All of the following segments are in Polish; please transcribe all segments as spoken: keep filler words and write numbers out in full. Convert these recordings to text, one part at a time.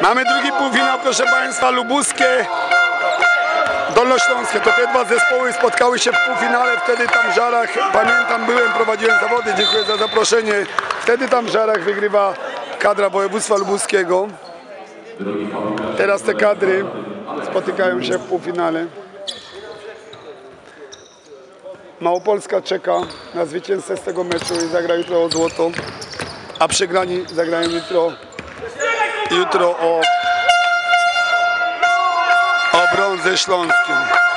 Mamy drugi półfinał, proszę Państwa, lubuskie, dolnośląskie. To te dwa zespoły spotkały się w półfinale, wtedy tam w Żarach, pamiętam, byłem, prowadziłem zawody, dziękuję za zaproszenie. Wtedy tam w Żarach wygrywa kadra województwa lubuskiego. Teraz te kadry spotykają się w półfinale. Małopolska czeka na zwycięzcę z tego meczu i zagra jutro o złoto, a przegrani zagrają jutro, jutro o, o brąz ze Śląskiem.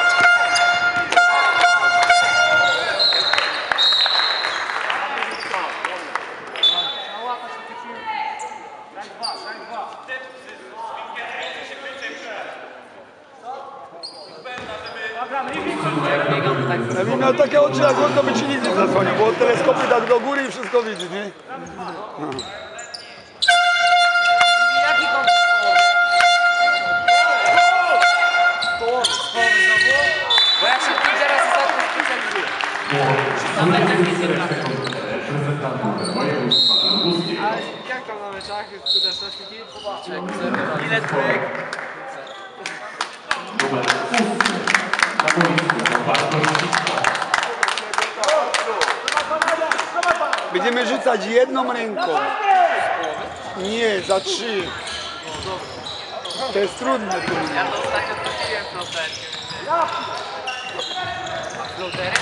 Ja miał takie oczy, jak on to by ci nic nie zasłonił, bo teleskopy tak do góry i wszystko widzi, nie? No. Jaki kąt z połowy? Z połowy znowu? Bo ja się pięć razy za to specjalizuję. Na meczach nie się A jak tam na meczach? Skuteczność Miki? Ile trójek? Będziemy rzucać jedną ręką. Nie, za trzy. To jest trudne. Ja to ostatnio wróciłem floterkiem. A floterek?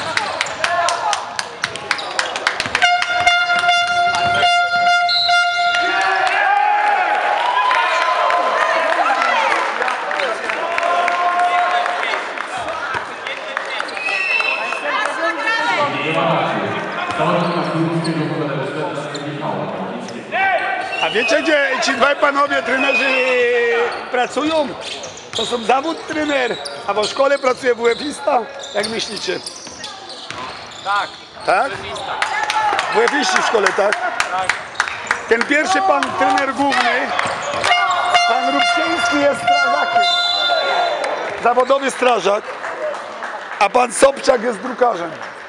A wiecie, gdzie ci dwaj panowie trenerzy pracują? To są zawód trener, a w szkole pracuje W F-ista. Jak myślicie? Tak. Tak? W F-iści w szkole, tak? Tak. Ten pierwszy pan trener główny, pan Rubczyński, jest strażakiem. Zawodowy strażak, a pan Sobczak jest drukarzem.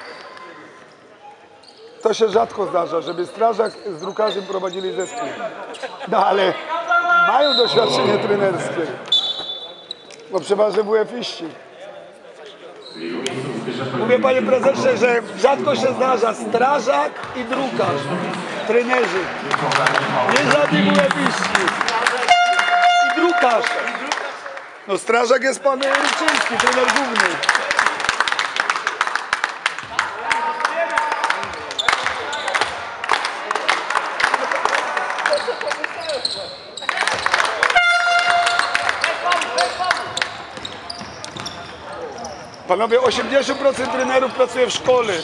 To się rzadko zdarza, żeby strażak z drukarzem prowadzili zespół. No ale mają doświadczenie trenerskie. No przeważnie W F-iści. Mówię, panie prezesie, że rzadko się zdarza strażak i drukarz. Trenerzy. Nie żadni W F-iści. I drukarz. No strażak jest pan Rybczyński, trener główny. Panowie, osiemdziesiąt procent trenerów pracuje w szkole.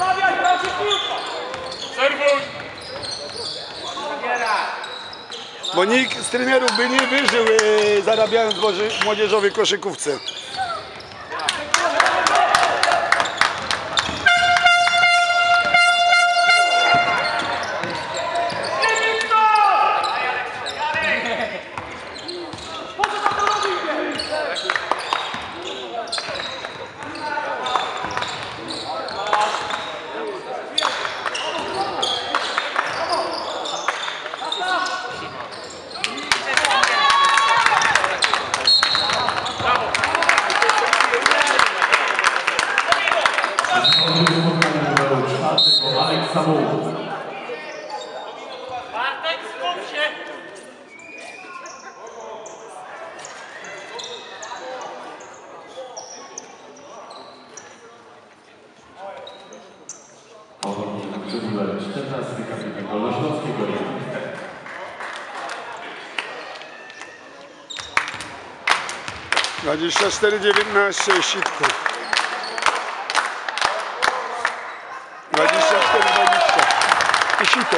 Bo nikt z trenerów by nie wyżył, e, zarabiając w młodzieżowej koszykówce. Bartek, skup się! czternasty kapitan Dolnośląskiego. dwadzieścia cztery dziewiętnaście sitko. dwadzieścia cztery dwadzieścia. I sito.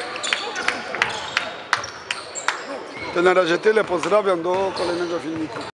To na razie tyle. Pozdrawiam, do kolejnego filmiku.